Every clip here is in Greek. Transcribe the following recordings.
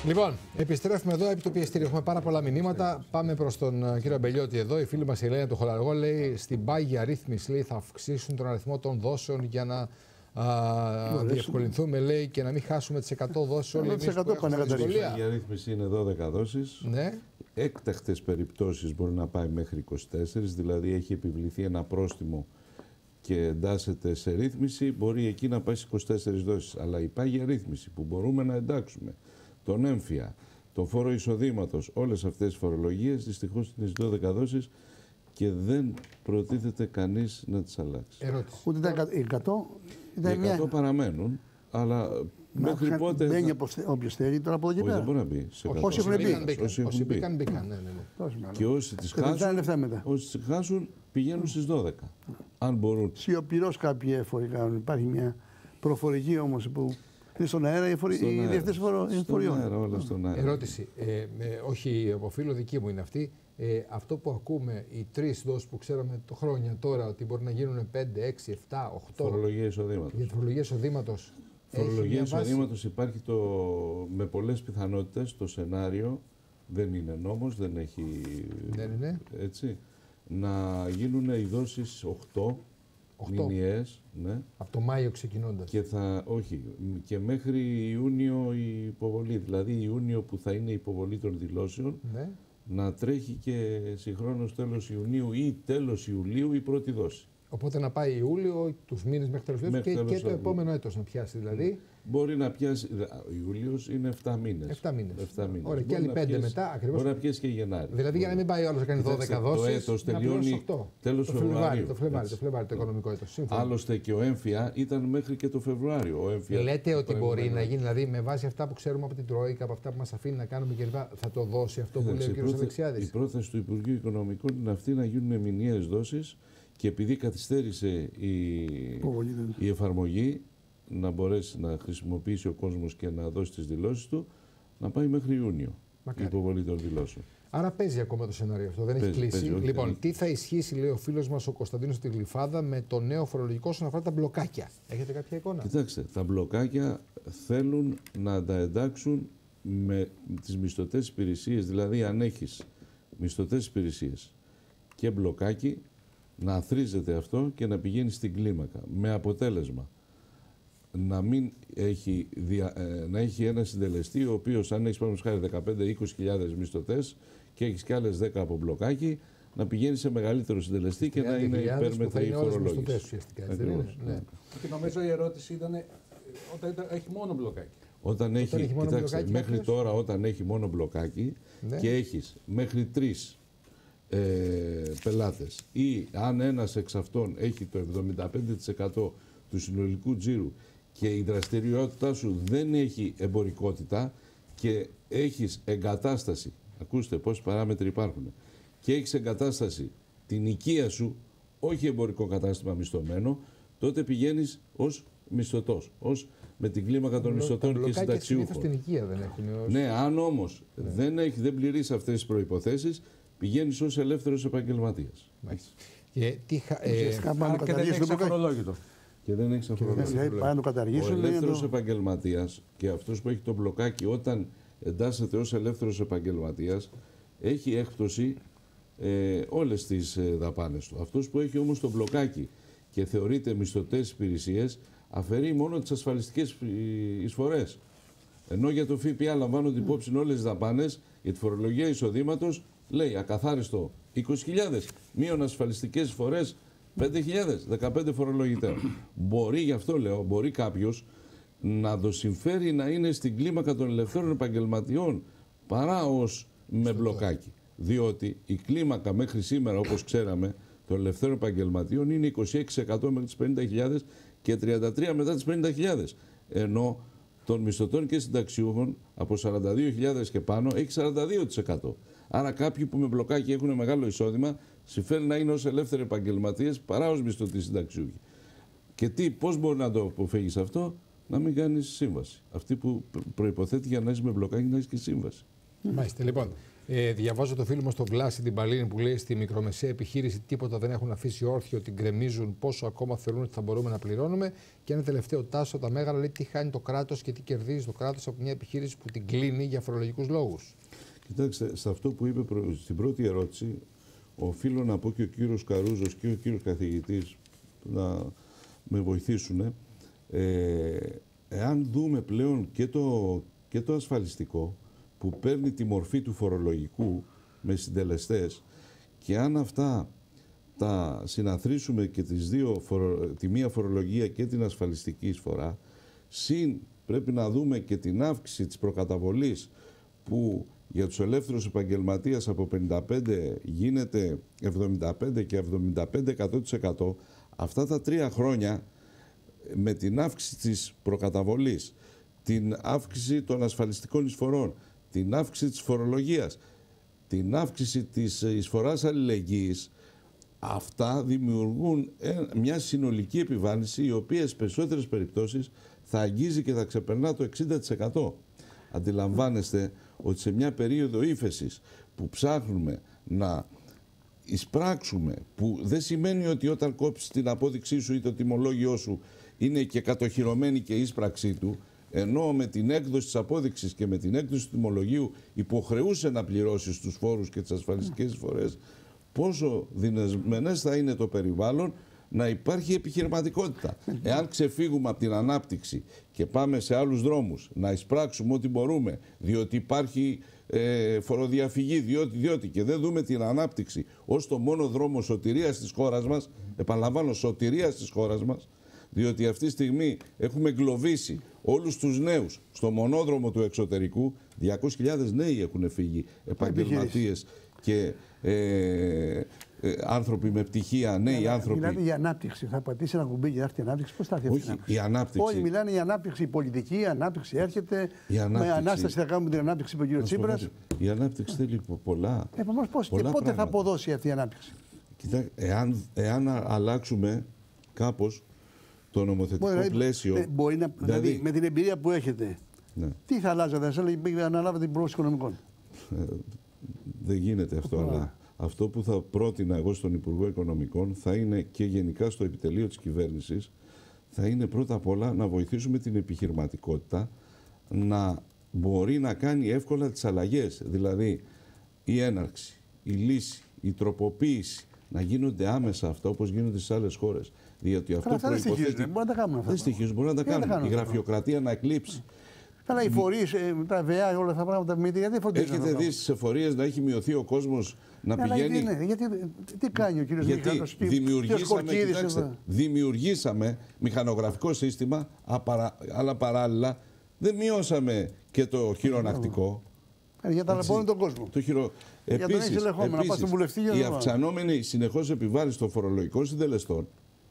Λοιπόν, επιστρέφουμε εδώ επί του πιεστήριου. Έχουμε πάρα πολλά μηνύματα. Πάμε προς τον κύριο Μπελιώτη εδώ. Η φίλη μας η Ελένη του Χολαργό λέει: στην πάγια ρύθμιση λέει, θα αυξήσουν τον αριθμό των δόσεων για να διευκολυνθούμε, λέει, και να μην χάσουμε τις 100 δόσεις όλοι εμείς που έχουμε δυσκολία. Η πάγια ρύθμιση είναι 12 δόσεις. Ναι. Έκτακτες περιπτώσεις μπορεί να πάει μέχρι 24, δηλαδή έχει επιβληθεί ένα πρόστιμο και εντάσσεται σε ρύθμιση, μπορεί εκεί να πάει στις 24 δόσεις. Αλλά η πάγια ρύθμιση που μπορούμε να εντάξουμε τον έμφυα, τον φόρο εισοδήματος, όλες αυτές τις φορολογίες, δυστυχώς είναι στις 12 δόσεις και δεν προτίθεται κανείς να τις αλλάξει. Ερώτηση. Ούτε τα 100, οι 100 παραμένουν, αλλά μέχρι πότε. Μπαίνει όποιος θέλει τώρα από εδώ και πέρα. Δεν μπορεί να μπει. Όσοι έχουν μπει. Όσοι μπήκαν. Και όσοι τις χάσουν, πηγαίνουν στις 12. Αν μπορούν. Σιωπηρός κάποιοι έφοροι κάνουν. Υπάρχει μια προφορική όμως που είναι στον αέρα οι διευθυντές φοριών. Όλα στον αέρα. Ερώτηση. Όχι από φίλο, δική μου είναι αυτή. Αυτό που ακούμε, οι 3 δόσεις που ξέραμε το χρόνια τώρα, ότι μπορεί να γίνουν 5, 6, 7, 8. Φορολογία εισοδήματος. Για τη φορολογία εισοδήματος. Φορολογία εισοδήματος υπάρχει με πολλές πιθανότητες το σενάριο, δεν είναι νόμος, δεν έχει. Δεν είναι. Έτσι, να γίνουν οι δόσεις 8 μηνιαίες. Ναι. Από το Μάιο ξεκινώντας. Και μέχρι Ιούνιο η υποβολή. Δηλαδή Ιούνιο που θα είναι η υποβολή των δηλώσεων. Ναι. Να τρέχει και συγχρόνως τέλος Ιουνίου ή τέλος Ιουλίου η πρώτη δόση. Οπότε να πάει Ιούλιο, τους μήνες μέχρι τέλος Ιουλίου και το επόμενο έτος να πιάσει δηλαδή. Μπορεί να πιάσει. Ιούλιος είναι 7 μήνες. 7 μήνες. Ωραία, και άλλοι 5 μετά ακριβώς. Μπορεί να πιάσει και Γενάρη. Δηλαδή για να μην πάει όλος να κάνει 12 δόσεις. Το έτος τελειώνει τέλος Φεβρουαρίου. Το Φλεβάρι, το οικονομικό έτος. Άλλωστε και ο έμφυα ήταν μέχρι και το Φεβρουάριο. Λέτε ότι μπορεί να γίνει, δηλαδή με βάση αυτά που ξέρουμε από την Τρόικα, από αυτά που μας αφήνει να κάνουμε κλπ. Θα το δώσει αυτό που λέει ο κ. Αλεξιάδης. Η πρόθεση του Υπουργείου Οικονομικών είναι αυτή να γίνουν μηνιαίες δόσεις. Και επειδή καθυστέρησε η εφαρμογή, να μπορέσει να χρησιμοποιήσει ο κόσμος και να δώσει τις δηλώσεις του, να πάει μέχρι Ιούνιο η υποβολή των δηλώσεων. Άρα παίζει ακόμα το σενάριο αυτό, δεν έχει κλείσει. Λοιπόν, τι θα ισχύσει, λέει ο φίλος μας ο Κωνσταντίνος στη Γλυφάδα, με το νέο φορολογικό όσον αφορά τα μπλοκάκια. Έχετε κάποια εικόνα? Κοιτάξτε, τα μπλοκάκια θέλουν να τα εντάξουν με τις μισθωτές υπηρεσίες. Δηλαδή, αν έχεις μισθωτές υπηρεσίες και μπλοκάκι, να αθρίζεται αυτό και να πηγαίνει στην κλίμακα. Με αποτέλεσμα να μην έχει, να έχει ένα συντελεστή ο οποίος, αν έχεις πάνω χάρη 15-20 μισθωτές και έχεις και άλλες 10 από μπλοκάκι, να πηγαίνει σε μεγαλύτερο συντελεστή και να είναι υπέρμετρη η φορολόγηση. Και νομίζω η ερώτηση ήταν όταν έχει μόνο μπλοκάκι. Όταν έχει κοιτάξτε, μέχρι τώρα όταν έχει μόνο μπλοκάκι και έχεις μέχρι 3 πελάτες ή αν ένας εξ αυτών έχει το 75% του συνολικού τζίρου και η δραστηριότητά σου δεν έχει εμπορικότητα και έχεις εγκατάσταση, ακούστε πόσοι παράμετροι υπάρχουν, και έχεις εγκατάσταση την οικία σου, όχι εμπορικό κατάστημα μισθωμένο, τότε πηγαίνεις ως μισθωτός, με την κλίμακα των μισθωτών και συνταξιούχων. Στην οικία δεν έχουν. Ναι, αν όμως δεν πληρείς αυτές τις προϋποθέσεις, πηγαίνεις ως ελεύθερος επαγγελματίας. Και δεν έχεις αφορολόγητο. Και δεν έχεις αφορολόγητο. Ο ελεύθερος επαγγελματίας και αυτός που έχει το μπλοκάκι, όταν εντάσσεται ως ελεύθερος επαγγελματίας, έχει έκπτωση όλες τις δαπάνες του. Αυτός που έχει όμως το μπλοκάκι και θεωρείται μισθωτές υπηρεσίες, αφαιρεί μόνο τις ασφαλιστικές εισφορές. Ενώ για το ΦΠΑ λαμβάνονται υπόψη όλες τις δαπάνες, για τη φορολογία εισοδήματος λέει ακαθάριστο 20.000, μείον ασφαλιστικές εισφορές 5.000, 15 φορολογητέων. Μπορεί, γι' αυτό λέω, μπορεί κάποιος να το συμφέρει να είναι στην κλίμακα των ελευθέρων επαγγελματιών παρά ως με μπλοκάκι. Διότι η κλίμακα μέχρι σήμερα, όπως ξέραμε, των ελευθέρων επαγγελματιών είναι 26% μέχρι τις 50.000 και 33% μετά τις 50.000. Ενώ των μισθωτών και συνταξιούχων από 42.000 και πάνω έχει 42%. Άρα κάποιοι που με μπλοκάκι έχουν μεγάλο εισόδημα συμφέρει να είναι ως ελεύθεροι επαγγελματίες παρά ως μισθωτοί συνταξιούχοι. Και πώς μπορεί να το αποφύγεις αυτό? Να μην κάνεις σύμβαση. Αυτή που προϋποθέτει για να είσαι με μπλοκάκι να έχεις και σύμβαση. Μάλιστα. Λοιπόν, Διαβάζω το φίλο μου στον Βλάση την Παλίνη που λέει: στη μικρομεσαία επιχείρηση τίποτα δεν έχουν αφήσει όρθιο, την γκρεμίζουν, πόσο ακόμα θεωρούν ότι θα μπορούμε να πληρώνουμε. Και ένα τελευταίο Τάσο, τα Μέγαρα λέει: τι χάνει το κράτος και τι κερδίζει το κράτος από μια επιχείρηση που την κλείνει για φορολογικούς λόγους. Κοιτάξτε, σε αυτό που είπε στην πρώτη ερώτηση, οφείλω να πω και ο κύριος Καρούζος και ο κύριος καθηγητής να με βοηθήσουν. Εάν δούμε πλέον και το ασφαλιστικό που παίρνει τη μορφή του φορολογικού με συντελεστές και αν αυτά τα συναθρήσουμε και τη μία φορολογία και την ασφαλιστική εισφορά, συν πρέπει να δούμε και την αύξηση της προκαταβολής που για τους ελεύθερους επαγγελματίες από 55 γίνεται 75 και 75%. Αυτά τα 3 χρόνια με την αύξηση της προκαταβολής, την αύξηση των ασφαλιστικών εισφορών, την αύξηση της φορολογίας, την αύξηση της εισφοράς αλληλεγγύης, αυτά δημιουργούν μια συνολική επιβάρυνση η οποία στις περισσότερες περιπτώσεις θα αγγίζει και θα ξεπερνά το 60%. Αντιλαμβάνεστε ότι σε μια περίοδο ύφεσης που ψάχνουμε να εισπράξουμε, που δεν σημαίνει ότι όταν κόψεις την απόδειξή σου ή το τιμολόγιο σου είναι και κατοχυρωμένη και η είσπραξή του, ενώ με την έκδοση της απόδειξης και με την έκδοση του τιμολογίου υποχρεούσε να πληρώσει τους φόρους και τις ασφαλιστικές εισφορές, πόσο δυναμενές θα είναι το περιβάλλον να υπάρχει επιχειρηματικότητα. Εάν ξεφύγουμε από την ανάπτυξη και πάμε σε άλλους δρόμους, να εισπράξουμε ό,τι μπορούμε, διότι υπάρχει φοροδιαφυγή, διότι και δεν δούμε την ανάπτυξη ως το μόνο δρόμο σωτηρίας της χώρας μας, επαναλαμβάνω, σωτηρίας της χώρας μας, διότι αυτή τη στιγμή έχουμε εγκλωβίσει όλους τους νέους στο μονόδρομο του εξωτερικού. 200.000 νέοι έχουν φύγει, επαγγελματίες και άνθρωποι με πτυχία, νέοι άνθρωποι. Μιλάνε για ανάπτυξη. Θα πατήσει ένα κουμπί για να έρθει η ανάπτυξη. Πώς θα έρθει αυτή η ανάπτυξη? Η ανάπτυξη. Όλοι μιλάνε για ανάπτυξη, η πολιτική, η ανάπτυξη έρχεται. Με ανάσταση θα κάνουμε την ανάπτυξη με τον κύριο Τσίπρας. Η ανάπτυξη θέλει πολλά. Πώς και πότε θα αποδώσει αυτή η ανάπτυξη? Κοιτάξτε, εάν αλλάξουμε κάπως το νομοθετικό πλαίσιο. Μπορεί να, δηλαδή, με την εμπειρία που έχετε, ναι. Τι θα αλλάζατε, να αναλάβετε την πρόοδο οικονομικών? Δεν γίνεται αυτό, αλλά αυτό που θα πρότεινα εγώ στον Υπουργό Οικονομικών θα είναι και γενικά στο επιτελείο της κυβέρνησης, θα είναι πρώτα απ' όλα να βοηθήσουμε την επιχειρηματικότητα να μπορεί να κάνει εύκολα τις αλλαγές. Δηλαδή η έναρξη, η λύση, η τροποποίηση, να γίνονται άμεσα αυτά όπως γίνονται στις άλλες χώρες. Διότι αυτό προϋποθέτει. Μπορεί να τα κάνουμε αυτά. Δεν στοιχίζουν, μπορεί να τα κάνουν. Η γραφειοκρατία να εκλείψει. Καλά, οι φορείς, τα ΒΕΑ, όλα αυτά τα πράγματα, γιατί φροντίζουν? Έχετε δει στις εφορίες να έχει μειωθεί ο κόσμος να πηγαίνει? Γιατί, τι κάνει ο κύριος Μιχάλης? Δημιουργήσαμε μηχανογραφικό σύστημα, αλλά παράλληλα δεν μειώσαμε και το χειρονακτικό. Για να ταλαιπωρούν τον κόσμο. Επίσης, η αυξανόμενη συνεχώς επιβάρυνση των φορολογικών συντελεστών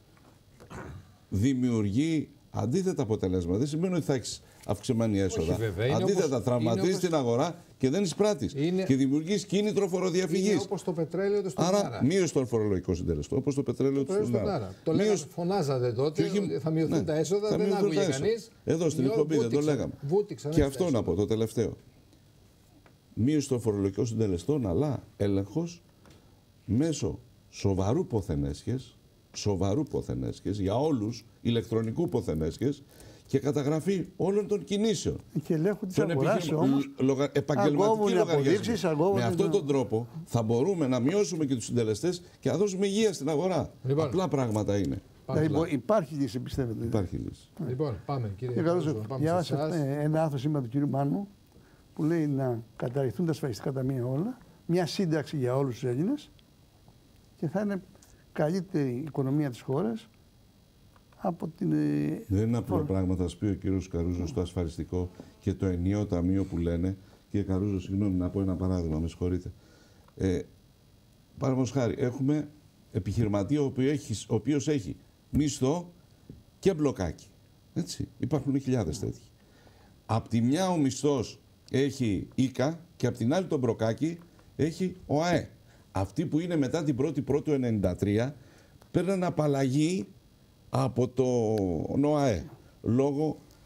δημιουργεί αντίθετα αποτελέσματα. Δεν σημαίνει ότι θα έχει αυξημένη έσοδα. Αντίθετα, τραυματίζει την αγορά και δεν εισπράττεις. Και δημιουργείς κίνητρο φοροδιαφυγής. Είναι όπως το πετρέλαιο του στον Άρα. Άρα, μείωση των φορολογικών συντελεστών. Όπως το πετρέλαιο του στον Άρα. Το λέγαμε, φωνάζατε τότε, θα μειωθούν τα έσοδα, δεν άκουγε κανείς. Εδώ στην εκπομπή δεν το λέγαμε. Και αυτό να πω, το τελευταίο. Μείωση των φορολογικών συντελεστών, αλλά έλεγχος μέσω σοβαρού ποθενέσχες για όλους, ηλεκτρονικού ποθενέσχες και καταγραφή όλων των κινήσεων. Και ελέγχου της αγοράς όμως. Επαγγελματική λογαριασμή. Με αυτόν τον τρόπο θα μπορούμε να μειώσουμε και τους συντελεστές και να δώσουμε υγεία στην αγορά. Λοιπόν, απλά πράγματα είναι. Υπάρχει λύση, πιστεύετε? Υπάρχει λύση. Λοιπόν, πάμε κύριε. Διάβασα ένα άρθρο σήμερα του κύριου Μάνου που λέει να καταργηθούν τα ασφαλιστικά ταμεία όλα, μια σύνταξη για όλους τους Έλληνες και θα είναι καλύτερη οικονομία της χώρας από την... Δεν είναι απλό πράγμα, θα σας πει ο κύριος Καρούζος στο ασφαλιστικό και το ενιαίο ταμείο που λένε. Κύριε Καρούζο, συγγνώμη να πω ένα παράδειγμα, με συγχωρείτε. Παραδείγματος χάρη, έχουμε επιχειρηματία ο οποίος έχει μισθό και μπλοκάκι. Έτσι, υπάρχουν χιλιάδες τέτοιοι. Απ' τη μια ο μισθός έχει ΙΚΑ και απ' την άλλη το μπλοκάκι έχει ΟΑΕ. Αυτοί που είναι μετά την 1η Πρώτου 1993 παίρνουν απαλλαγή από το ΟΑΕ λόγω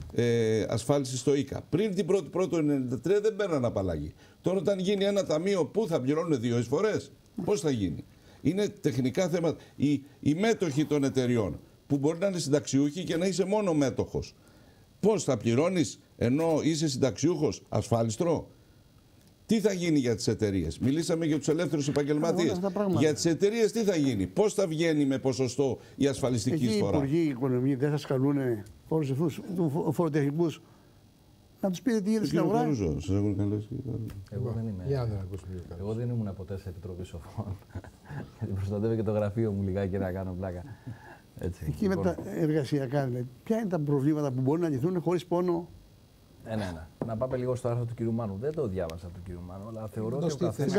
ασφάλιση στο ΙΚΑ. Πριν την 1η του 1993 δεν παίρναν απαλλαγή. Τώρα, όταν γίνει ένα ταμείο, πού θα πληρώνουν 2 εισφορές, πώς θα γίνει? Είναι τεχνικά θέματα. Οι μέτοχοι των εταιριών, που μπορεί να είναι συνταξιούχοι και να είσαι μόνο μέτοχος, πώς θα πληρώνεις ενώ είσαι συνταξιούχος ασφάλιστρο? Τι θα γίνει για τις εταιρείες? Μιλήσαμε για τους ελεύθερους επαγγελματίες. Για τις εταιρείες τι θα γίνει? Πώς θα βγαίνει με ποσοστό η ασφαλιστική εισφορά? Οι υπουργοί οικονομία δεν θα καλούν όλους αυτούς τους φοροτεχνικούς να τους πείτε τι γίνεται στην αγορά? Σας έχουν καλέσει? Εγώ δεν ήμουν ποτέ σε επιτροπή σοφών. Γιατί προστατεύω και το γραφείο μου λιγάκι να κάνω πλάκα. Έτσι, εκεί λοιπόν, με τα εργασιακά, δηλαδή, ποια είναι τα προβλήματα που μπορούν να λυθούν χωρίς πόνο? Να πάμε λίγο στο άρθρο του κ. Μάνου. Δεν το διάβασα του κ. Μάνου, αλλά θεωρώ ότι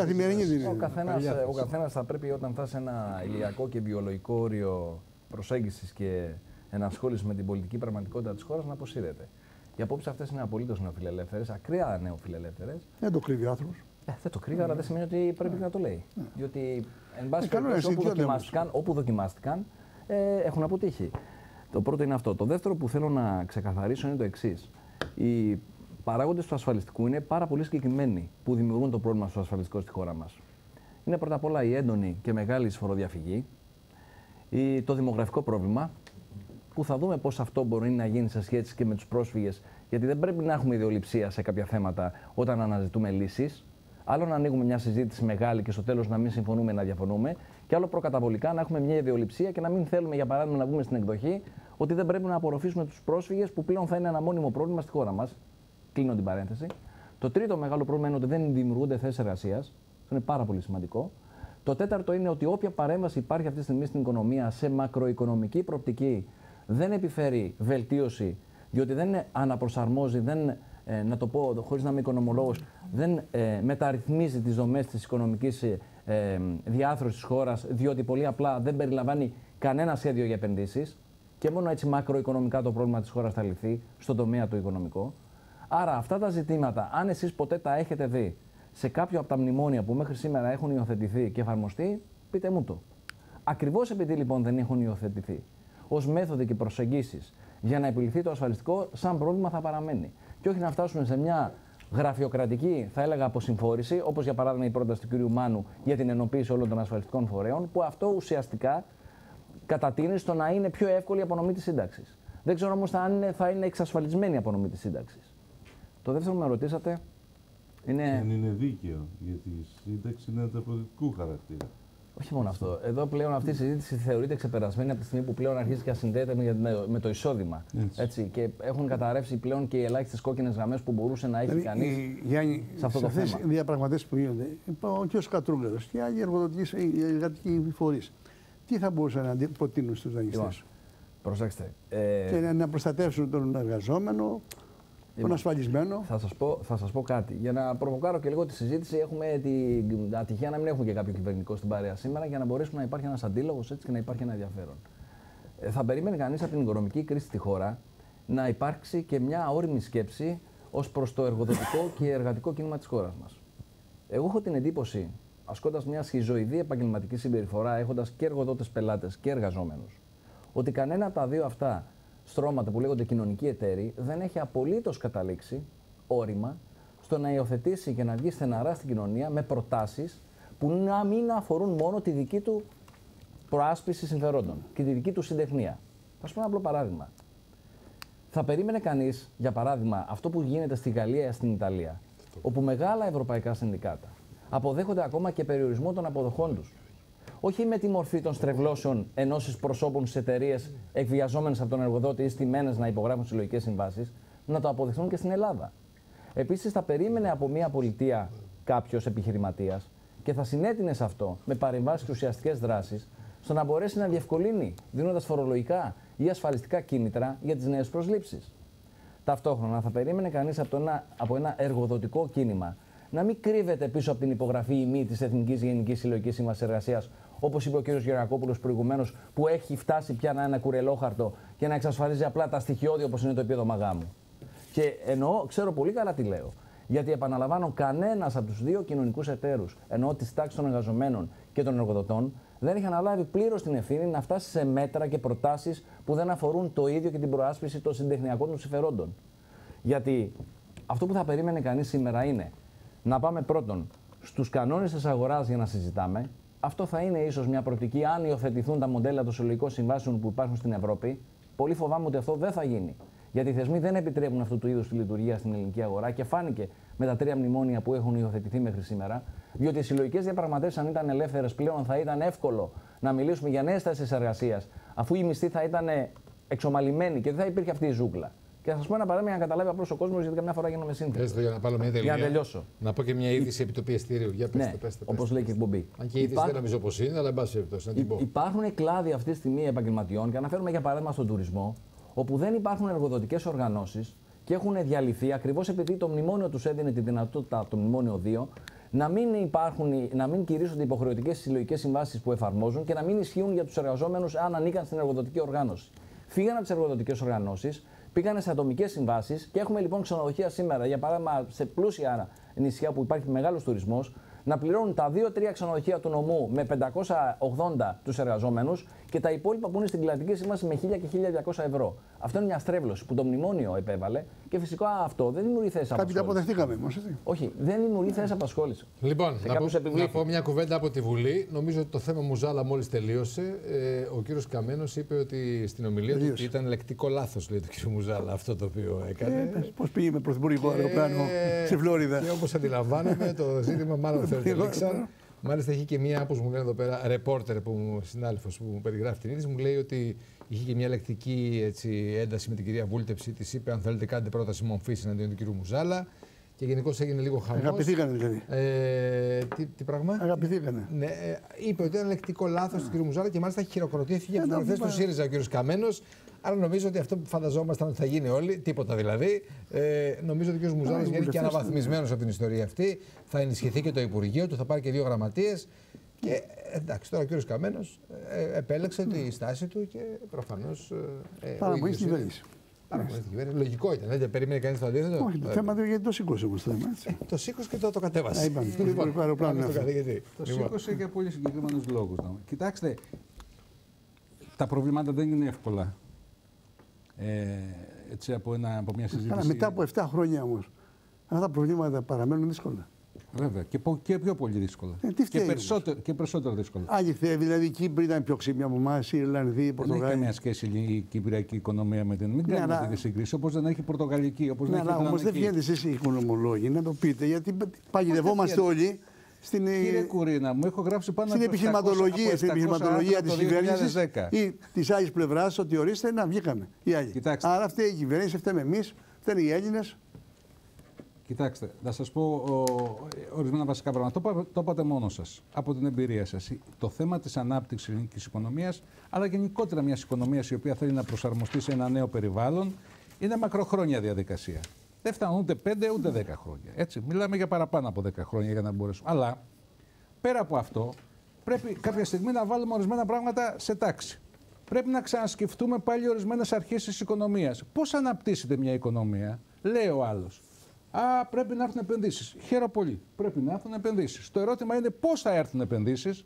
ο καθένας θα πρέπει, όταν φτάσει σε ένα ηλιακό και βιολογικό όριο προσέγγισης και ενασχόλησης με την πολιτική πραγματικότητα της χώρας, να αποσύρεται. Οι απόψεις αυτές είναι απολύτως νεοφιλελεύθερες, ακραία νεοφιλελεύθερες. Δεν το κρύβει ο άνθρωπος. Δεν το κρύβει, αλλά δεν σημαίνει ότι πρέπει να το λέει. Διότι, εν πάση περιπτώσει, όπου δοκιμάστηκαν, έχουν αποτύχει. Το πρώτο είναι αυτό. Το δεύτερο που θέλω να ξεκαθαρίσω είναι το εξής. Οι παράγοντες του ασφαλιστικού είναι πάρα πολύ συγκεκριμένοι που δημιουργούν το πρόβλημα στο ασφαλιστικό στη χώρα μας. Είναι πρώτα απ' όλα η έντονη και μεγάλη εισφοροδιαφυγή, το δημογραφικό πρόβλημα, που θα δούμε πώς αυτό μπορεί να γίνει σε σχέση και με τους πρόσφυγες, γιατί δεν πρέπει να έχουμε ιδεολειψία σε κάποια θέματα όταν αναζητούμε λύσεις. Άλλο να ανοίγουμε μια συζήτηση μεγάλη και στο τέλος να μην συμφωνούμε, να διαφωνούμε, και άλλο προκαταβολικά να έχουμε μια ιδεολειψία και να μην θέλουμε, για παράδειγμα, να βγούμε στην εκδοχή ότι δεν πρέπει να απορροφήσουμε τους πρόσφυγες, που πλέον θα είναι ένα μόνιμο πρόβλημα στη χώρα μας. Κλείνω την παρένθεση. Το τρίτο μεγάλο πρόβλημα είναι ότι δεν δημιουργούνται θέσεις εργασίας. Αυτό είναι πάρα πολύ σημαντικό. Το τέταρτο είναι ότι όποια παρέμβαση υπάρχει αυτή τη στιγμή στην οικονομία σε μακροοικονομική προοπτική δεν επιφέρει βελτίωση, διότι δεν αναπροσαρμόζει, να το πω χωρίς να είμαι οικονομολόγος, δεν μεταρρυθμίζει τις δομές της οικονομικής διάθρωσης της χώρας, διότι πολύ απλά δεν περιλαμβάνει κανένα σχέδιο για επενδύσεις και μόνο έτσι μακροοικονομικά το πρόβλημα της χώρας θα λυθεί στον τομέα το οικονομικό. Άρα αυτά τα ζητήματα, αν εσείς ποτέ τα έχετε δει σε κάποιο από τα μνημόνια που μέχρι σήμερα έχουν υιοθετηθεί και εφαρμοστεί, πείτε μου το. Ακριβώς επειδή λοιπόν δεν έχουν υιοθετηθεί ως μέθοδοι και προσεγγίσεις για να επιληθεί το ασφαλιστικό, σαν πρόβλημα θα παραμένει. Και όχι να φτάσουμε σε μια γραφειοκρατική, θα έλεγα, αποσυμφόρηση, όπως για παράδειγμα η πρόταση του κ. Μάνου για την ενοποίηση όλων των ασφαλιστικών φορέων, που αυτό ουσιαστικά κατατείνει στο να είναι πιο εύκολη η απονομή της σύνταξης. Δεν ξέρω όμως αν θα είναι εξασφαλισμένη η απονομή της σύνταξης. Το δεύτερο που με ρωτήσατε είναι. Δεν είναι δίκαιο, γιατί η σύνταξη είναι ανταποδοτικού χαρακτήρα. Όχι μόνο αυτό. Εδώ πλέον αυτή η συζήτηση θεωρείται ξεπερασμένη από τη στιγμή που πλέον αρχίζει και ασυνδέεται με το εισόδημα. Έτσι. Και έχουν καταρρεύσει πλέον και οι ελάχιστες κόκκινες γραμμές που μπορούσε να έχει κανείς σε αυτό το θέμα. Σε αυτές οι διαπραγματεύσεις που γίνονται, ο κ. Κατρούγκαλος και άλλοι εργατικοί φορείς, τι θα μπορούσαν να προτείνουν στους δανειστές? Προσέξτε. Και να προστατεύσουν τον εργαζόμενο, τον ασφαλισμένο. Θα σας πω κάτι. Για να προβοκάρω και λίγο τη συζήτηση, έχουμε την ατυχία να μην έχουμε και κάποιο κυβερνητικό στην παρέα σήμερα, για να μπορέσουμε να υπάρχει ένας αντίλογος έτσι και να υπάρχει ένα ενδιαφέρον. Θα περίμενε κανείς από την οικονομική κρίση στη χώρα να υπάρξει και μια όριμη σκέψη ως προς το εργοδοτικό και εργατικό κίνημα της χώρας μας. Εγώ έχω την εντύπωση, ασκώντας μια σχιζοειδή επαγγελματική συμπεριφορά, έχοντας και εργοδότες πελάτες και εργαζόμενους, ότι κανένα από τα δύο αυτά στρώματα που λέγονται κοινωνικοί εταίροι δεν έχει απολύτως καταλήξει όρημα στο να υιοθετήσει και να βγει στεναρά στην κοινωνία με προτάσεις που να μην αφορούν μόνο τη δική του προάσπιση συμφερόντων και τη δική του συντεχνία. Θα σου πω ένα απλό παράδειγμα. Θα περίμενε κανείς, για παράδειγμα, αυτό που γίνεται στη Γαλλία ή στην Ιταλία, όπου μεγάλα ευρωπαϊκά συνδικάτα αποδέχονται ακόμα και περιορισμό των αποδοχών τους. Όχι με τη μορφή των στρεβλώσεων ενώσεις προσώπων στις εταιρείες εκβιαζόμενες από τον εργοδότη ή στημένες να υπογράφουν συλλογικές συμβάσεις, να το αποδεχθούν και στην Ελλάδα. Επίσης, θα περίμενε από μια πολιτεία κάποιος επιχειρηματίας και θα συνέτεινε σε αυτό με παρεμβάσεις και ουσιαστικές δράσεις, στο να μπορέσει να διευκολύνει δίνοντας φορολογικά ή ασφαλιστικά κίνητρα για τις νέες προσλήψεις. Ταυτόχρονα, θα περίμενε κανείς από ένα εργοδοτικό κίνημα να μην κρύβεται πίσω από την υπογραφή ή μη της Εθνικής Γενικής Συλλογικής Σύμβασης Εργασίας, όπως είπε ο κ. Γερακόπουλος προηγουμένως, που έχει φτάσει πια να είναι ένα κουρελόχαρτο και να εξασφαλίζει απλά τα στοιχειώδη όπως είναι το επίδομα γάμου. Και εννοώ, ξέρω πολύ καλά τι λέω. Γιατί επαναλαμβάνω, κανένας από τους δύο κοινωνικούς εταίρους, εννοώ της τάξης των εργαζομένων και των εργοδοτών, δεν έχει αναλάβει πλήρως την ευθύνη να φτάσει σε μέτρα και προτάσεις που δεν αφορούν το ίδιο και την προάσπιση των συντεχνιακών του συμφερόντων. Γιατί αυτό που θα περίμενε κανείς σήμερα είναι να πάμε πρώτον στους κανόνες της αγοράς για να συζητάμε. Αυτό θα είναι ίσως μια προοπτική αν υιοθετηθούν τα μοντέλα των συλλογικών συμβάσεων που υπάρχουν στην Ευρώπη. Πολύ φοβάμαι ότι αυτό δεν θα γίνει. Γιατί οι θεσμοί δεν επιτρέπουν αυτού του είδους τη λειτουργία στην ελληνική αγορά και φάνηκε με τα 3 μνημόνια που έχουν υιοθετηθεί μέχρι σήμερα. Διότι οι συλλογικές διαπραγματεύσεις, αν ήταν ελεύθερες πλέον, θα ήταν εύκολο να μιλήσουμε για νέες θέσεις εργασίας, αφού οι μισθοί θα ήταν εξομαλυμένοι και δεν θα υπήρχε αυτή η ζούγκλα. Και θα σας πω ένα παράδειγμα για να καταλάβει απλώς ο κόσμος, γιατί καμιά φορά γίνομαι σύνθετος. Έστω για να πάρω μια τελεία. Για να τελειώσω. Να πω και μια είδηση επί του πιεστηρίου. Για πέστε, πέστε. Όπως λέει και η εκπομπή. Αν και η είδηση δεν νομίζω πως είναι, αλλά εν πάση περιπτώσει να την πω. Υπάρχουν κλάδοι αυτή τη στιγμή επαγγελματιών, και αναφέρομαι για παράδειγμα στον τουρισμό, όπου δεν υπάρχουν εργοδοτικές οργανώσεις και έχουν διαλυθεί ακριβώς επειδή το μνημόνιο τους έδινε τη δυνατότητα, το μνημόνιο 2, να μην κηρύσσονται υποχρεωτικές συλλογικές συμβάσεις που εφαρμόζουν και να μην ισχύουν για τους εργαζόμενους αν ανήκαν στην εργοδοτική οργάνωση. Φύγανε από τις εργοδοτικές οργανώσεις, πήγανε σε ατομικές συμβάσεις και έχουμε λοιπόν ξενοδοχεία σήμερα, για παράδειγμα σε πλούσια νησιά που υπάρχει μεγάλος τουρισμός, να πληρώνουν τα 2-3 ξενοδοχεία του νομού με 580 τους εργαζόμενους και τα υπόλοιπα που είναι στην κλαδική σύμβαση με 1.000 και 1.200 ευρώ. Αυτό είναι μια στρέβλωση που το μνημόνιο επέβαλε και φυσικά αυτό δεν δημιουργεί θέσεις απασχόλησης. Κάποιοι τα αποδεχτήκαμε όμως. Όχι, δεν δημιουργεί θέσεις απασχόλησης. Λοιπόν, να πω μια κουβέντα από τη Βουλή. Νομίζω ότι το θέμα Μουζάλα μόλις τελείωσε. Ο κύριος Καμένος είπε ότι στην ομιλία του ότι ήταν λεκτικό λάθος, λέει, του κύριου Μουζάλα αυτό το οποίο έκανε. Πώς πήγε με πρωθυπουργικό αεροπλάνο στη Φλόριδα. Και όπως αντιλαμβάνομαι, το ζήτημα μάλλον θέλετε. Μάλιστα, έχει και μία, όπως μου λένε εδώ πέρα, ρεπόρτερ, συνάδελφος που μου περιγράφει την είδηση, μου λέει ότι είχε και μια λεκτική ένταση με την κυρία Βούλτεψη. Της είπε: αν θέλετε, κάντε πρόταση μομφής εναντίον του κυρίου Μουζάλα. Και γενικώς έγινε λίγο χαμός. Αγαπηθήκανε δηλαδή. Τι πράγμα? Αγαπηθήκανε. Ναι, είπε ότι ήταν λεκτικό λάθος του κυρίου Μουζάλα και μάλιστα χειροκροτήθηκε από τον του ΣΥΡΙΖΑ ο κύριος Καμένος. Άρα νομίζω ότι αυτό που φανταζόμασταν ότι θα γίνει όλοι, τίποτα δηλαδή. Νομίζω ότι ο κ. Μουζάλας βγαίνει και αναβαθμισμένος από την ιστορία αυτή. Θα ενισχυθεί και το Υπουργείο του, θα πάρει και 2 γραμματείες. Και εντάξει, τώρα ο κ. Καμένος επέλεξε τη στάση του και προφανώς. Παραμονή στην κυβέρνηση. Λογικό ήταν, δεν περίμενε κανείς το αντίθετο. Όχι, το θέμα δεν είναι γιατί το σήκωσε όμως. Το σήκωσε και το κατέβασε. Το σήκωσε για πολύ συγκεκριμένους λόγους. Κοιτάξτε, τα προβλήματα δεν είναι εύκολα. Έτσι από μια συζήτηση. Αλλά μετά από 7 χρόνια όμως, αυτά τα προβλήματα παραμένουν δύσκολα. Βέβαια. Και πιο πολύ δύσκολα. Και περισσότερο δύσκολα. Άλλοι δηλαδή οι Κύπροι ήταν πιο ξύπνοι από εμάς, οι Ιρλανδοί, οι Πορτογάλοι. Δεν έχει καμία σχέση η κυπριακή οικονομία με την. Μην κάνουμε τη σύγκριση. Όπως δεν έχει η πορτογαλική. Όμως δεν βγαίνετε εσείς οι οικονομολόγοι να το πείτε, γιατί παγιδευόμαστε όλοι. Κύριε Κουρίνα, μου έχω γράψει πάνω στην επιχειρηματολογία της κυβέρνησης ή της άλλης πλευράς ότι ορίστε να βγήκαμε οι άλλοι. Κοιτάξτε. Άρα αυτή η κυβέρνηση, φταίμε εμείς, φταίνε οι Έλληνες. Κοιτάξτε, θα σας πω ορισμένα βασικά πράγματα. Το είπατε μόνο σας, από την εμπειρία σας. Το θέμα της ανάπτυξης της ελληνικής οικονομίας, αλλά γενικότερα μιας οικονομίας η οποία θέλει να προσαρμοστεί σε ένα νέο περιβάλλον, είναι μακροχρόνια διαδικασία. Δεν φτάνουν ούτε 5 ούτε 10 χρόνια. Έτσι, μιλάμε για παραπάνω από 10 χρόνια για να μπορέσουμε. Αλλά πέρα από αυτό, πρέπει κάποια στιγμή να βάλουμε ορισμένα πράγματα σε τάξη. Πρέπει να ξανασκεφτούμε πάλι ορισμένες αρχές της οικονομίας. Πώς αναπτύσσεται μια οικονομία, λέει ο άλλος. Πρέπει να έρθουν επενδύσεις. Χαίρομαι πολύ. Πρέπει να έρθουν επενδύσεις. Το ερώτημα είναι πώς θα έρθουν επενδύσεις.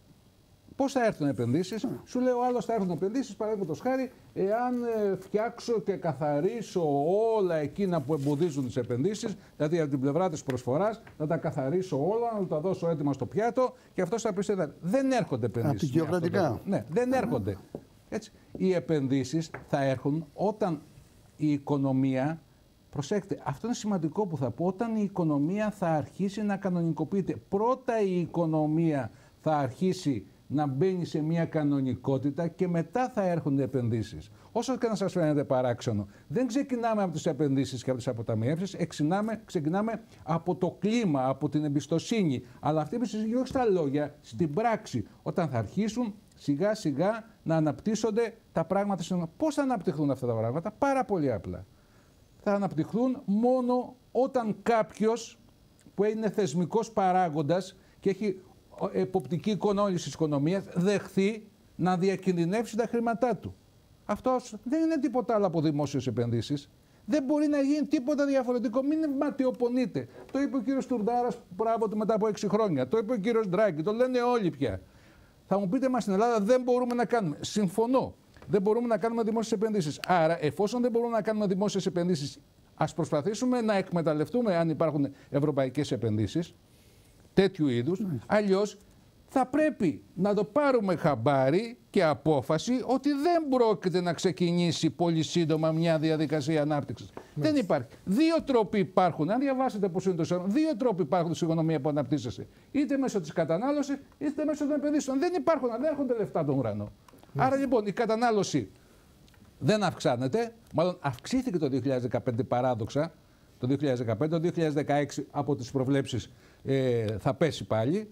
Πώς θα έρθουν επενδύσεις, σου λέει ο άλλος θα έρθουν επενδύσεις, παραδείγματος χάρη, εάν φτιάξω και καθαρίσω όλα εκείνα που εμποδίζουν τις επενδύσεις, δηλαδή από την πλευρά της προσφοράς, να τα καθαρίσω όλα, να τα δώσω έτοιμα στο πιάτο και αυτό θα πει δεν έρχονται επενδύσεις. Απεικιοκρατικά. Ναι, δεν έρχονται. Έτσι. Οι επενδύσεις θα έρχουν όταν η οικονομία. Προσέξτε, αυτό είναι σημαντικό που θα πω. Όταν η οικονομία θα αρχίσει να κανονικοποιείται, πρώτα η οικονομία θα αρχίσει να μπαίνει σε μια κανονικότητα και μετά θα έρχονται επενδύσεις. Όσο και να σας φαίνεται παράξενο, δεν ξεκινάμε από τις επενδύσεις και από τις αποταμιεύσεις, ξεκινάμε από το κλίμα, από την εμπιστοσύνη. Αλλά αυτή η εμπιστοσύνη όχι στα λόγια, στην πράξη, όταν θα αρχίσουν σιγά σιγά να αναπτύσσονται τα πράγματα. Πώς θα αναπτυχθούν αυτά τα πράγματα? Πάρα πολύ απλά. Θα αναπτυχθούν μόνο όταν κάποιος που είναι θεσμικός παράγοντας και έχει εποπτική εικόνα όλης της οικονομίας δεχθεί να διακινδυνεύσει τα χρήματά του. Αυτό δεν είναι τίποτα άλλο από δημόσιες επενδύσεις. Δεν μπορεί να γίνει τίποτα διαφορετικό. Μην ματιοπονείτε. Το είπε ο κύριος Τουρντάρας μετά από 6 χρόνια. Το είπε ο κύριος Ντράγκη. Το λένε όλοι πια. Θα μου πείτε, μα στην Ελλάδα δεν μπορούμε να κάνουμε. Συμφωνώ. Δεν μπορούμε να κάνουμε δημόσιες επενδύσεις. Άρα, εφόσον δεν μπορούμε να κάνουμε δημόσιες επενδύσεις, ας προσπαθήσουμε να εκμεταλλευτούμε, αν υπάρχουν ευρωπαϊκές επενδύσεις τέτοιου είδους. Αλλιώς θα πρέπει να το πάρουμε χαμπάρι και απόφαση ότι δεν πρόκειται να ξεκινήσει πολύ σύντομα μια διαδικασία ανάπτυξης. Δεν υπάρχει. Δύο τρόποι υπάρχουν. Αν διαβάσετε πώς είναι το σύστημα, δύο τρόποι υπάρχουν στην οικονομία που αναπτύσσεσαι. Είτε μέσω της κατανάλωσης, είτε μέσω των επενδύσεων. Δεν υπάρχουν, δεν έρχονται λεφτά από τον ουρανό. Άρα λοιπόν η κατανάλωση δεν αυξάνεται, μάλλον αυξήθηκε το 2015 παράδοξα, το 2015, το 2016 από τις προβλέψεις θα πέσει πάλι.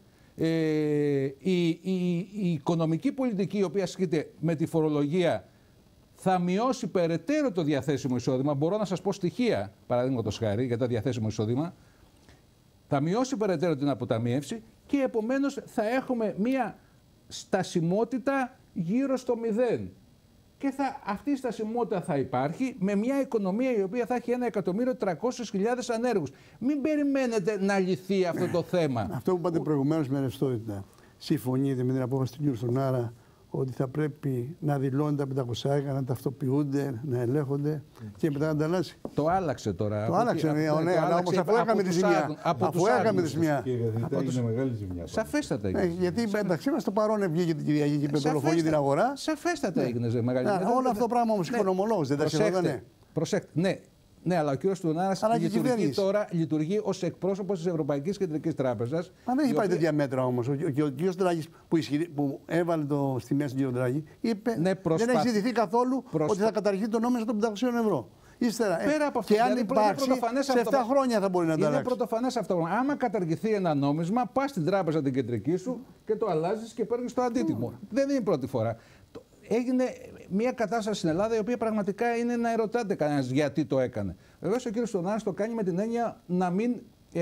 Η οικονομική πολιτική η οποία ασκείται με τη φορολογία θα μειώσει περαιτέρω το διαθέσιμο εισόδημα. Μπορώ να σας πω στοιχεία, παραδείγματος χάρη, για το διαθέσιμο εισόδημα. Θα μειώσει περαιτέρω την αποταμίευση και επομένως θα έχουμε μία στασιμότητα γύρω στο 0. Και αυτή η στασιμότητα θα υπάρχει με μια οικονομία η οποία θα έχει 1.300.000 ανέργους. Μην περιμένετε να λυθεί αυτό το θέμα. Αυτό που είπατε προηγουμένως με ρευστότητα. Συμφωνείτε με την απόφαση του κ. Στονάρα ότι θα πρέπει να δηλώνουν τα 500, να ταυτοποιούνται, να ελέγχονται και μετά να ανταλλάσσει. Το άλλαξε τώρα. Το άλλαξε, ναι, αλλά όμως αφού έκαμε τη ζημιά. Αφού έκαμε τη ζημιά. Έγινε μεγάλη ζημιά. Σαφέστατα έγινε. Γιατί μεταξύ μας το παρόν βγήκε την Κυριακή και πετρελοφόγη την αγορά. Σαφέστατα έγινε μεγάλη ζημιά. Όλο αυτό το πράγμα όμως οικονομολόγος δεν τα ξεχωράνε. Προσέξτε. Ναι, αλλά ο κ. Στουνάρας λειτουργεί ως εκπρόσωπος της Ευρωπαϊκής Κεντρικής Τράπεζας. Μα δεν έχει πάει τέτοια μέτρα όμως. Ο κ. Ντράγκης που έβαλε στη μέση τον κ. Ντράγκη είπε δεν έχει ζητηθεί καθόλου ότι θα καταργεί το νόμισμα των 500 ευρώ. Ύστερα, και αν υπάρξει, σε 7 χρόνια θα μπορεί να τα αλλάξει. Είναι πρωτοφανές αυτό. Άμα καταργηθεί ένα νόμισμα, πας στην τράπεζα την κεντρική σου και το αλλάζεις και παίρνεις το αντίτιμο. Δεν είναι η πρώτη φορά. Έγινε μια κατάσταση στην Ελλάδα η οποία πραγματικά είναι να ερωτάται κανένας γιατί το έκανε. Βεβαίως ο κ. Στονάρας το κάνει με την έννοια να μην,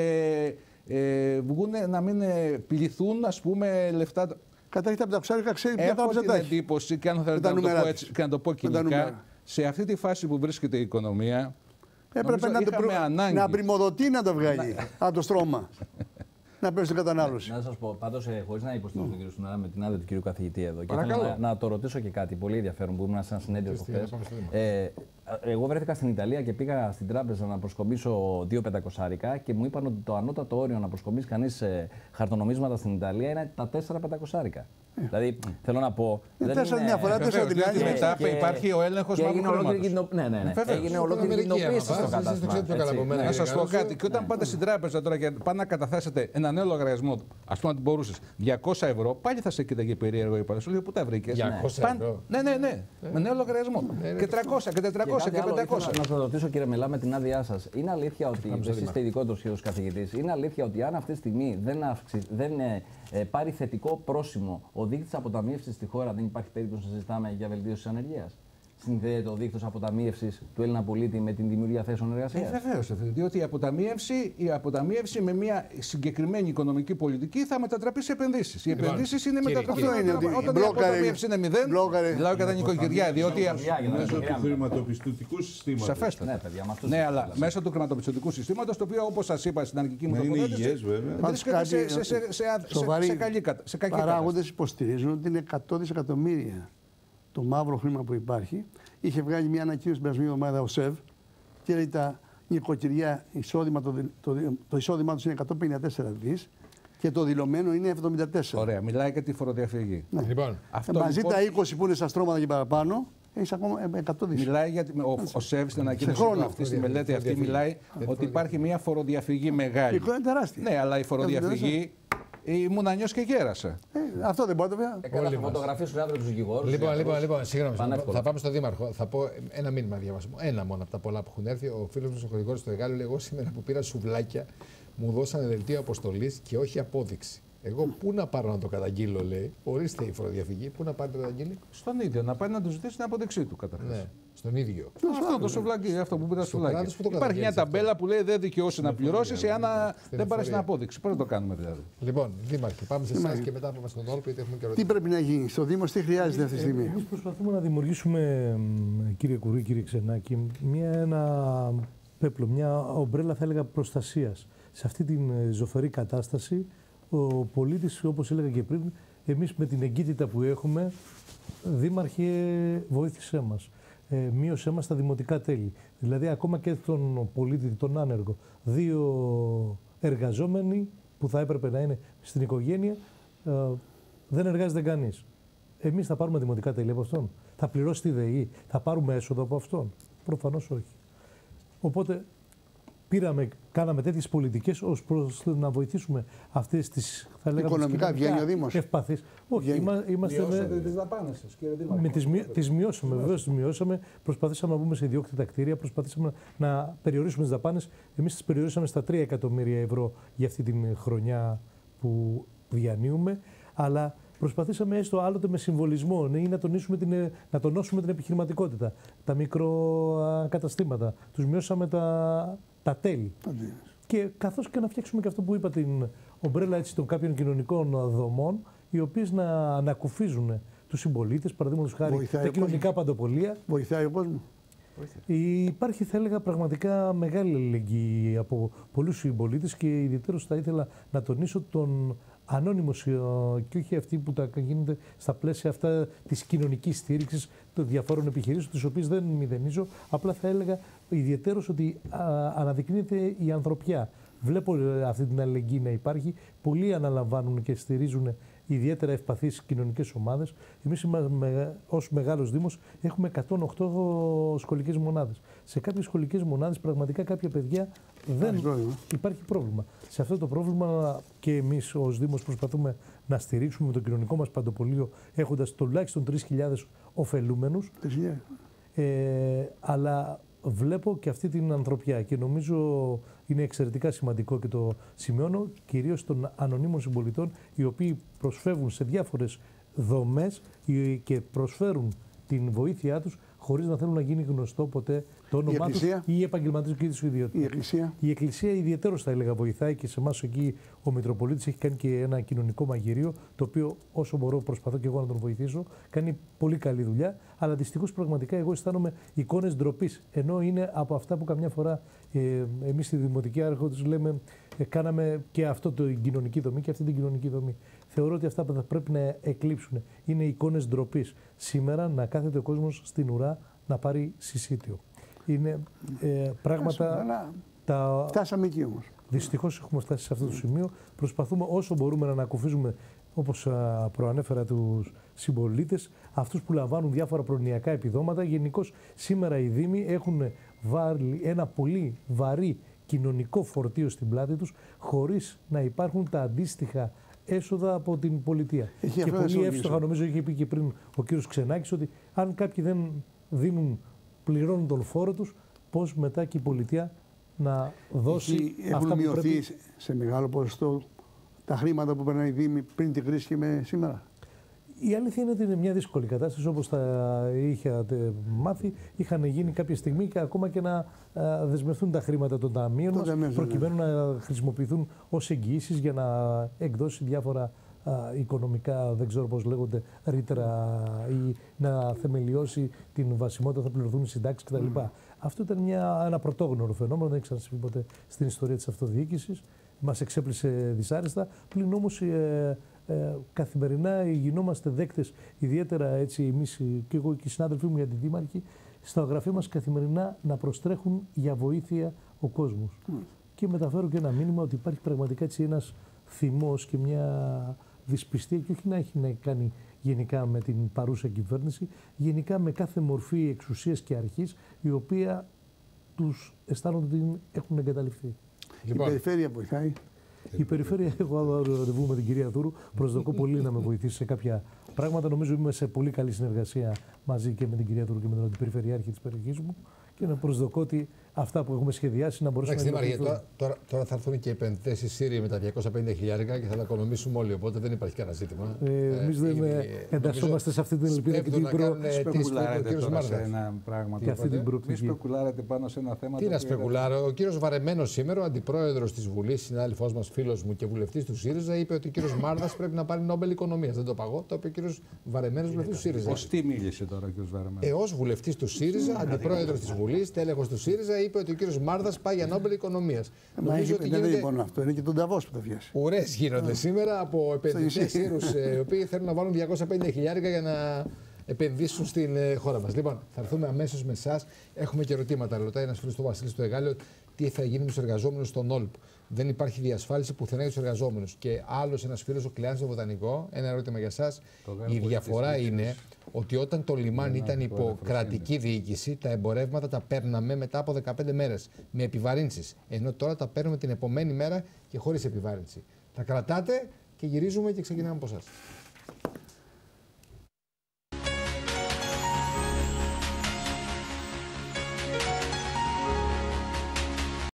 να μην πληθούν, ας πούμε, λεφτά. Καταρχήν τα 500 ξέρει ποια τράπεζα τα έχει. Έχω την εντύπωση, και αν θέλετε να το πω έτσι και να το πω κοινικά, σε αυτή τη φάση που βρίσκεται η οικονομία, έπρεπε να πρημοδοτεί να το βγάλει από το στρώμα. Να πέσει στην κατανάλωση. Να σας πω, πάντως, χωρίς να υποστηρίζω τον κύριο Στουνάρα με την άδεια του κύριου καθηγητή εδώ. Και θέλω να το ρωτήσω και κάτι πολύ ενδιαφέρον που ήμουν σε ένα συνέδριο χθες. Εγώ βρέθηκα στην Ιταλία και πήγα στην τράπεζα να προσκομίσω 2.500 και μου είπαν ότι το ανώτατο όριο να προσκομίσει κανείς χαρτονομίσματα στην Ιταλία είναι τα 4.500. Δηλαδή, θέλω να πω. Τέσσερα μια φορά, τέσσερα την άλλη. Μετά υπάρχει ο έλεγχος μαύρου. Ναι. Έγινε ολόκληρη κοινοποίηση στο κατάστημα. Να σας πω κάτι. Και όταν πάτε στην τράπεζα τώρα και πάνε να καταθέσετε ένα νέο λογαριασμό, ας πούμε ότι μπορούσες 200 ευρώ, πάλι θα σε κοίταγε περίεργο η παρασούλη. Πού τα βρήκες? 200 ευρώ. Ναι. Με νέο λογαριασμό. Και 300 και 400 και 500. Να σας ρωτήσω, κύριε Μελά, με την άδειά σας, είναι αλήθεια ότι. Εσείς είστε ειδικότερος κύριος καθηγητής. Είναι αλήθεια ότι αν αυτή τη στιγμή δεν πάρει θετικό πρόσημο ο δείκτης αποταμίευσης στη χώρα, δεν υπάρχει περίπτωση να συζητάμε για βελτίωση της ανεργίας? Συνδέεται ο δείκτης αποταμίευσης του Έλληνα πολίτη με την δημιουργία θέσεων εργασίας? Βεβαίως, διότι η αποταμίευση με μια συγκεκριμένη οικονομική πολιτική θα μετατραπεί σε επενδύσεις. Οι επενδύσεις είναι μετατραπή. Όταν η αποταμίευση είναι 0, μιλάω κατά νοικοκυριά. Διότι μέσω του χρηματοπιστωτικού συστήματος. Σαφέστατα. Ναι, αλλά μέσω του χρηματοπιστωτικού συστήματος, το οποίο όπως σας είπα στην αρχική μου τοποθέτηση, βρίσκεται σε κακή κατάσταση. Οι παράγοντες υποστηρίζουν ότι είναι 100 δισεκατομμύρια. Το μαύρο χρήμα που υπάρχει. Είχε βγάλει μια ανακοίνωση την περασμένη εβδομάδα ο ΣΕΒ και λέει τα νοικοκυριά το εισόδημά τους είναι 154 δις και το δηλωμένο είναι 74. Ωραία, μιλάει για τη φοροδιαφυγή. Ναι. Λοιπόν, μαζί τα 20 που είναι στα στρώματα και παραπάνω, έχει ακόμα 100 δις. Μιλάει για ο ΣΕΒ στην ανακοίνωση αυτή, στη μελέτη αυτή, μιλάει ότι υπάρχει μια φοροδιαφυγή μεγάλη. Είναι τεράστια. Ναι, αλλά η φοροδιαφυγή. Ήμουν ανιός και γέρασα. Αυτό δεν μπορεί να το πει. Έκανα φωτογραφίες στους άντρες του δικηγόρους. Λοιπόν, συγγνώμη. Θα πάμε στον Δήμαρχο. Θα πω ένα μήνυμα διαβάσιμο. Ένα μόνο από τα πολλά που έχουν έρθει. Ο φίλος μου ο Γρηγόρης στο Εγάλιο λέει: εγώ σήμερα που πήρα σουβλάκια μου δώσανε δελτίο αποστολής και όχι απόδειξη. Εγώ πού να πάρω να το καταγγείλω, λέει. Ορίστε η φοροδιαφυγή, πού να πάρει να το καταγγείλει? Στον ίδιο, να πάει να του ζητήσει την απόδειξή του καταρχάς. Ναι, στον ίδιο. Αυτό το σουβλάκι, αυτό που πήρα σουβλάκι. Υπάρχει μια ταμπέλα που λέει δεν δικαιώσει να πληρώσει εάν δεν πάρει την απόδειξη. Πώς να το κάνουμε δηλαδή? Λοιπόν, Δήμαρχε, πάμε σε εσάς και μετά πάμε στον Όλπο, γιατί έχουμε και ερωτήσεις. Τι πρέπει να γίνει στο Δήμο, τι χρειάζεται αυτή τη στιγμή? Εμείς προσπαθούμε να δημιουργήσουμε, κύριε Κουρί, κύριε Ξενάκη, μια ομπρέλα, θα έλεγα, προστασίας. Σε αυτή την ζωφερή κατάσταση, ο πολίτης, όπως έλεγα και πριν, Εμείς με την εγκύτητα που έχουμε, δήμαρχε, βοήθησέ μας. Μείωσέ μας τα δημοτικά τέλη. Δηλαδή, ακόμα και τον πολίτη, τον άνεργο, 2 εργαζόμενοι που θα έπρεπε να είναι στην οικογένεια, δεν εργάζεται κανείς. Εμείς θα πάρουμε δημοτικά τέλη από αυτόν. Θα πληρώσει τη ΔΕΗ, θα πάρουμε έσοδο από αυτόν. Προφανώς όχι. Οπότε κάναμε τέτοιες πολιτικές ως προς να βοηθήσουμε αυτές τις, θα λέγαμε, οικονομικά βγαίνει ο Δήμος. Ευπαθείς. Όχι, είμαστε τις δαπάνες σας, κύριε Δήμαρχε. Τις μειώσαμε, βεβαίως τις μειώσαμε. Προσπαθήσαμε να μπούμε σε ιδιόκτητα κτίρια, προσπαθήσαμε να περιορίσουμε τις δαπάνες. Εμείς τις περιορίσαμε στα 3 εκατομμύρια ευρώ για αυτή την χρονιά που διανύουμε. Αλλά προσπαθήσαμε έστω άλλοτε με συμβολισμό ή να τονώσουμε την επιχειρηματικότητα. Τα μικροκαταστήματα. Τους μειώσαμε τα τέλη. Και καθώς και να φτιάξουμε και αυτό που είπα, την ομπρέλα των κάποιων κοινωνικών δομών, οι οποίες να ανακουφίζουν τους συμπολίτες, παραδείγματος χάρη τα κοινωνικά παντοπολία. Βοηθάει ο κόσμος. Υπάρχει, θα έλεγα, πραγματικά μεγάλη αλληλεγγύη από πολλούς συμπολίτες και ιδιαίτερως θα ήθελα να τονίσω τον ανώνυμος και όχι αυτοί που τα γίνεται στα πλαίσια αυτά της κοινωνικής στήριξης των διαφόρων επιχειρήσεων, τις οποίες δεν μηδενίζω. Απλά θα έλεγα ιδιαίτερως ότι αναδεικνύεται η ανθρωπιά. Βλέπω αυτή την αλληλεγγύη να υπάρχει. Πολλοί αναλαμβάνουν και στηρίζουν ιδιαίτερα ευπαθείς κοινωνικές ομάδες. Εμείς ως μεγάλος Δήμος έχουμε 108 σχολικές μονάδες. Σε κάποιες σχολικές μονάδες πραγματικά κάποια παιδιά δεν υπάρχει πρόβλημα. Σε αυτό το πρόβλημα και εμείς ως Δήμος προσπαθούμε να στηρίξουμε με το κοινωνικό μας παντοπολείο, έχοντας τουλάχιστον 3.000 ωφελούμενους. Αλλά βλέπω και αυτή την ανθρωπιά και νομίζω είναι εξαιρετικά σημαντικό και το σημειώνω, κυρίως των ανωνύμων συμπολιτών, οι οποίοι προσφεύγουν σε διάφορες δομές και προσφέρουν την βοήθειά τους χωρίς να θέλουν να γίνει γνωστό ποτέ το όνομά τους ή η επαγγελματική τους ιδιότητα. Η Εκκλησία ιδιαίτερως θα έλεγα βοηθάει και σε εμάς εκεί ο Μητροπολίτης έχει κάνει και ένα κοινωνικό μαγειρίο, το οποίο όσο μπορώ προσπαθώ και εγώ να τον βοηθήσω. Κάνει πολύ καλή δουλειά, αλλά δυστυχώς πραγματικά εγώ αισθάνομαι εικόνες ντροπής. Ενώ είναι από αυτά που καμιά φορά εμείς στη Δημοτική Άρχοντος λέμε κάναμε και αυτό το κοινωνική δομή και αυτή την κοινωνική δομή. Θεωρώ ότι αυτά θα πρέπει να εκλείψουν. Είναι εικόνες ντροπής. Σήμερα να κάθεται ο κόσμος στην ουρά να πάρει συσίτιο. Είναι πράγματα. Φτάσαμε εκεί όμως. Δυστυχώς έχουμε φτάσει σε αυτό το σημείο. Προσπαθούμε όσο μπορούμε να ανακουφίζουμε, όπως προανέφερα, τους συμπολίτες, αυτούς που λαμβάνουν διάφορα προνοιακά επιδόματα. Γενικώς σήμερα οι Δήμοι έχουν βάλει ένα πολύ βαρύ κοινωνικό φορτίο στην πλάτη τους, χωρίς να υπάρχουν τα αντίστοιχα έσοδα από την πολιτεία. Και πολύ εύστοχα, νομίζω, είχε πει και πριν ο κύριος Ξενάκης, ότι αν κάποιοι δεν πληρώνουν τον φόρο τους, πώς μετά και η πολιτεία να δώσει αυτά που μειωθεί πρέπει. Σε μεγάλο ποσοστό τα χρήματα που περνάει η Δήμη πριν την κρίση και με σήμερα. Η αλήθεια είναι ότι είναι μια δύσκολη κατάσταση, όπως τα είχατε μάθει. Είχαν γίνει κάποια στιγμή και ακόμα και να δεσμευτούν τα χρήματα των ταμείων μας, προκειμένου να χρησιμοποιηθούν ως εγγυήσεις για να εκδώσει διάφορα οικονομικά, δεν ξέρω πώς λέγονται, ρήτρα ή να θεμελιώσει την βασιμότητα, θα πληρωθούν οι συντάξεις κτλ. Αυτό ήταν ένα πρωτόγνωρο φαινόμενο, δεν έχει ξανασυμβεί ποτέ στην ιστορία της αυτοδιοίκησης. Μας εξέπλησε δυσάρεστα. Πλην όμως καθημερινά γινόμαστε δέκτες, ιδιαίτερα έτσι εμείς και εγώ και οι συνάδελφοί μου οι αντιδήμαρχοι, στα γραφεία μας καθημερινά να προστρέχουν για βοήθεια ο κόσμος. Και μεταφέρω και ένα μήνυμα ότι υπάρχει πραγματικά έτσι ένας θυμός και μια δυσπιστία, και όχι να έχει να κάνει γενικά με την παρούσα κυβέρνηση, γενικά με κάθε μορφή εξουσίας και αρχής, η οποία τους αισθάνονται ότι έχουν εγκαταλειφθεί. Λοιπόν, η περιφέρεια βοηθάει. Η περιφέρεια, έχω άλλο ραντεβού με την κυρία Δούρου. Προσδοκώ πολύ να με βοηθήσει σε κάποια πράγματα. Νομίζω είμαι σε πολύ καλή συνεργασία μαζί και με την κυρία Δούρου και με τον αντιπεριφερειάρχη της περιοχής μου. Και να προσδοκώ ότι αυτά που έχουμε σχεδιάσει να μπορέσουμε να υλοποιηθούν. Τώρα θα έρθουν και οι επενδυτές στη Σύρια με τα 250 χιλιάρικα και θα τα οικονομήσουμε όλοι. Οπότε δεν υπάρχει κανένα ζήτημα. Εμείς δεν εντασσόμαστε σε αυτή την ελπίδα και την Μη σπεκουλάρετε πάνω σε ένα θέμα. Τι να σπεκουλάρω. Ο κύριος Βαρεμένος σήμερα, ο αντιπρόεδρος της Βουλής, συνάδελφός μας, φίλος μου και βουλευτής του ΣΥΡΙΖΑ, είπε ότι ο κύριος Μάρδας πρέπει να πάρει Νόμπελ Οικονομίας. Δεν το παγώ, το είπε ο κύριος Βαρεμένος, βουλευτής του ΣΥΡΙΖΑ. Ως τι μίλησε τώρα ο κύριος Βαρεμένος? Ως βουλευτής του ΣΥΡΙΖΑ, αντιπρόεδρος της Βουλής. Βουλή, τέλεχος του ΣΥΡΙΖΑ, είπε ότι ο κύριος Μάρδας πάει για Νόμπελ Οικονομίας. Νομίζω ότι δεν είναι μόνο αυτό, είναι και τον Νταβός που το βιάσει. Ουρές γίνονται σήμερα από επενδυτές ήρους, οι οποίοι θέλουν να βάλουν 250 χιλιάρικα για να επενδύσουν στην χώρα μας. Λοιπόν, θα έρθουμε αμέσως με εσάς. Έχουμε και ερωτήματα. Ρωτάει ένας φίλος του Βασίλη του Εγάλεο, τι θα γίνει με τους εργαζόμενους στον ΟΛΠ. Δεν υπάρχει διασφάλιση πουθενά για τους εργαζόμενους. Και άλλος ένας φίλος, ο Κλεάνης στο Βοτανικό, ένα ερώτημα για εσάς. Η διαφορά είναι ότι όταν το λιμάνι ήταν υπό κρατική διοίκηση, τα εμπορεύματα τα παίρναμε μετά από 15 μέρες με επιβαρύνσεις. Ενώ τώρα τα παίρνουμε την επομένη μέρα και χωρίς επιβάρυνση. Τα κρατάτε και γυρίζουμε και ξεκινάμε από εσάς.